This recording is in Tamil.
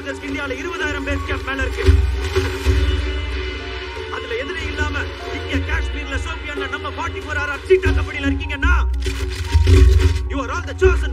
சோல்ஜர்ஸ் இந்தியால 20,000 பேஸ் கேம்ப் மேல இருக்கு. அதுல எதிரே இல்லாம இங்க காஷ்மீர்ல சோபியான்ல நம்ம 44 RR சீட்டா கபடியில இருக்கீங்கன்னா you are all the chosen